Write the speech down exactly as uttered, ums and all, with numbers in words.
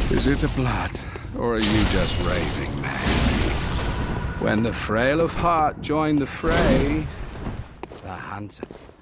Is it the blood, or are you just raving mad? When the frail of heart join the fray, the hunter